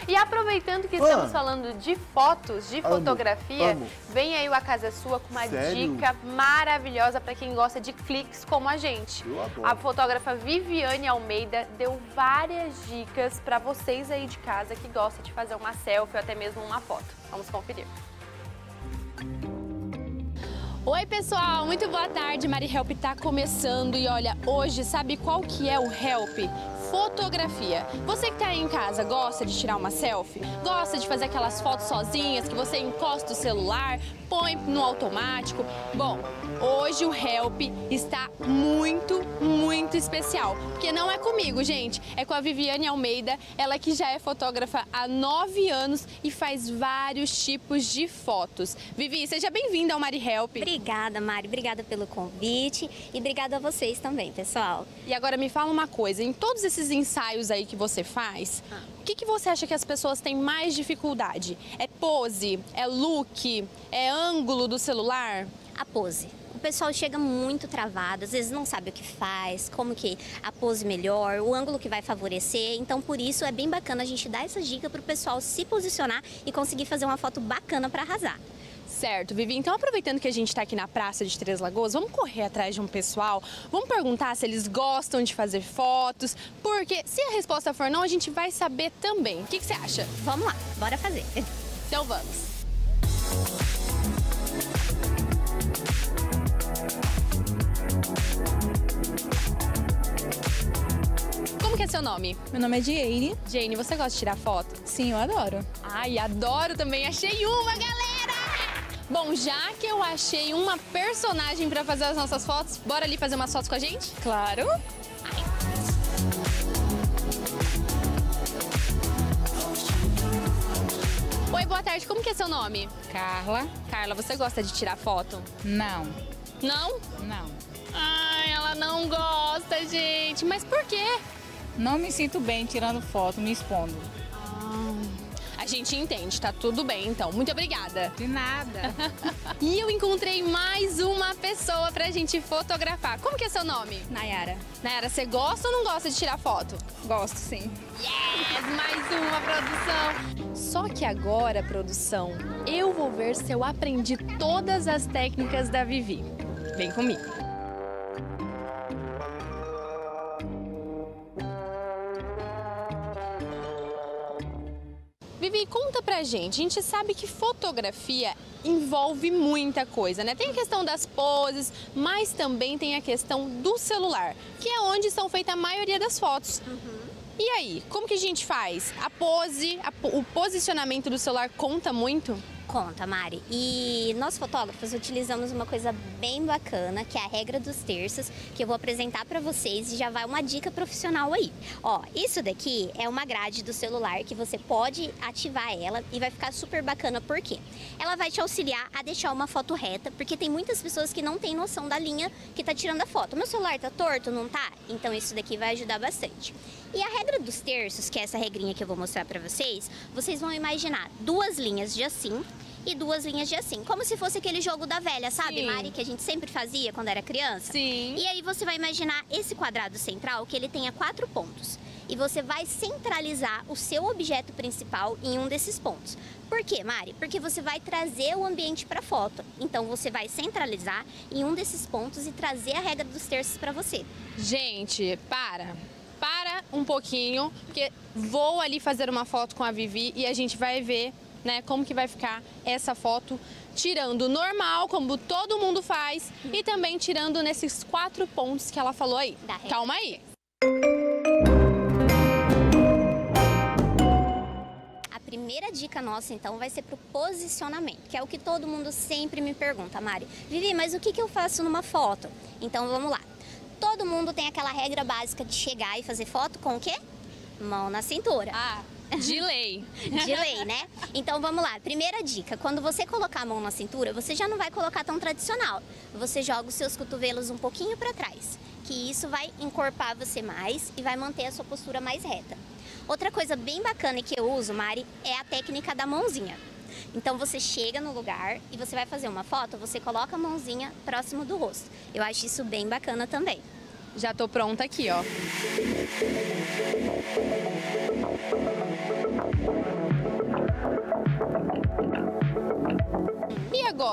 E aproveitando que estamos falando de fotos, de fotografia, vem aí o A Casa é Sua com uma dica maravilhosa para quem gosta de cliques como a gente. Eu adoro. A fotógrafa Viviane Almeida deu várias dicas para vocês aí de casa que gostam de fazer uma selfie ou até mesmo uma foto. Vamos conferir. Oi pessoal, muito boa tarde, Mari Help tá começando e olha, hoje sabe qual que é o Help? Fotografia. Você que tá aí em casa, gosta de tirar uma selfie? Gosta de fazer aquelas fotos sozinhas que você encosta o celular, põe no automático? Bom, hoje o Help está muito especial, porque não é comigo, gente, é com a Viviane Almeida, ela que já é fotógrafa há 9 anos e faz vários tipos de fotos. Vivi, seja bem-vinda ao Mari Help. Obrigada, Mari, obrigada pelo convite e obrigada a vocês também, pessoal. E agora me fala uma coisa, em todos esses ensaios aí que você faz, o que você acha que as pessoas têm mais dificuldade? É pose? É look? É ângulo do celular? A pose. O pessoal chega muito travado, às vezes não sabe o que faz, como que a pose melhor, o ângulo que vai favorecer. Então, por isso, é bem bacana a gente dar essa dica para o pessoal se posicionar e conseguir fazer uma foto bacana para arrasar. Certo, Vivi. Então, aproveitando que a gente está aqui na Praça de Três Lagoas, vamos correr atrás de um pessoal, vamos perguntar se eles gostam de fazer fotos, porque se a resposta for não, a gente vai saber também. O que você acha? Vamos lá, bora fazer. Então, vamos. Como que é seu nome? Meu nome é Jane. Jane, você gosta de tirar foto? Sim, eu adoro. Ai, adoro também. Achei uma, galera! Bom, já que eu achei uma personagem para fazer as nossas fotos, bora ali fazer umas fotos com a gente? Claro. Oi, boa tarde. Como que é seu nome? Carla. Carla, você gosta de tirar foto? Não. Não? Não. Ai, ela não gosta, gente. Mas por quê? Não me sinto bem tirando foto, me expondo. A gente entende, tá tudo bem, então. Muito obrigada. De nada. E eu encontrei mais uma pessoa pra gente fotografar. Como que é seu nome? Nayara. Nayara, você gosta ou não gosta de tirar foto? Gosto, sim. Yes! Mais uma, produção! Só que agora, produção, eu vou ver se eu aprendi todas as técnicas da Vivi. Vem comigo. Vivi, conta pra gente. A gente sabe que fotografia envolve muita coisa, né? Tem a questão das poses, mas também tem a questão do celular, que é onde são feitas a maioria das fotos. E aí, como que a gente faz? A pose, o posicionamento do celular conta muito? Conta, Mari. E nós fotógrafos utilizamos uma coisa bem bacana, que é a regra dos terços, que eu vou apresentar para vocês e já vai uma dica profissional aí. Ó, isso daqui é uma grade do celular que você pode ativar ela e vai ficar super bacana, por quê? Ela vai te auxiliar a deixar uma foto reta, porque tem muitas pessoas que não têm noção da linha que tá tirando a foto. Meu celular tá torto, não tá? Então isso daqui vai ajudar bastante. E a regra dos terços, que é essa regrinha que eu vou mostrar para vocês vão imaginar 2 linhas de assim e 2 linhas de assim, como se fosse aquele jogo da velha, sabe, Sim. Mari, que a gente sempre fazia quando era criança? Sim. E aí você vai imaginar esse quadrado central, que ele tenha 4 pontos. E você vai centralizar o seu objeto principal em um desses pontos. Por quê, Mari? Porque você vai trazer o ambiente para a foto. Então você vai centralizar em um desses pontos e trazer a regra dos terços para você. Gente, para um pouquinho, porque vou ali fazer uma foto com a Vivi e a gente vai ver, né, como que vai ficar essa foto, tirando normal, como todo mundo faz, e também tirando nesses 4 pontos que ela falou aí. Calma aí. A primeira dica nossa, então, vai ser pro posicionamento, que é o que todo mundo sempre me pergunta, Mari. Vivi, mas o que eu faço numa foto? Então, vamos lá. Todo mundo tem aquela regra básica de chegar e fazer foto com o quê? Mão na cintura. Ah, de lei. De lei, né? Então vamos lá. Primeira dica, quando você colocar a mão na cintura, você já não vai colocar tão tradicional. Você joga os seus cotovelos um pouquinho para trás, que isso vai encorpar você mais e vai manter a sua postura mais reta. Outra coisa bem bacana que eu uso, Mari, é a técnica da mãozinha. Então você chega no lugar e você vai fazer uma foto, você coloca a mãozinha próximo do rosto. Eu acho isso bem bacana também. Já tô pronta aqui, ó.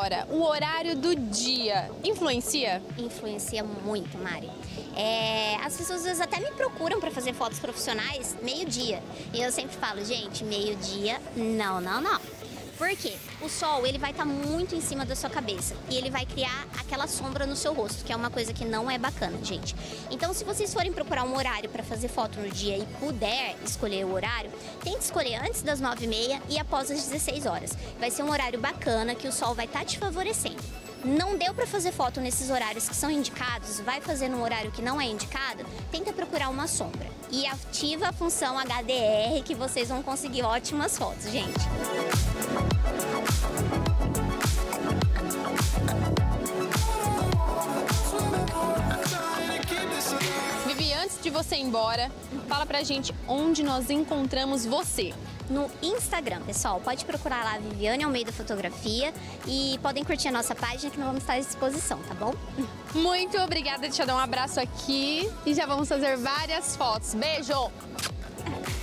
Agora, o horário do dia influencia? Influencia muito, Mari. As pessoas às vezes até me procuram para fazer fotos profissionais meio-dia. E eu sempre falo, gente, meio-dia, não. Por quê? O sol, ele vai estar muito em cima da sua cabeça e ele vai criar aquela sombra no seu rosto, que é uma coisa que não é bacana, gente. Então, se vocês forem procurar um horário para fazer foto no dia e puder escolher o horário, tente escolher antes das 9h30 e após as 16 horas. Vai ser um horário bacana que o sol vai estar te favorecendo. Não deu para fazer foto nesses horários que são indicados, vai fazer num horário que não é indicado, tenta procurar uma sombra. E ativa a função HDR que vocês vão conseguir ótimas fotos, gente. Vivi, antes de você ir embora, fala pra gente onde nós encontramos você. No Instagram, pessoal, pode procurar lá Viviane Almeida Fotografia e podem curtir a nossa página que nós vamos estar à disposição, tá bom? Muito obrigada, deixa eu dar um abraço aqui e já vamos fazer várias fotos. Beijo!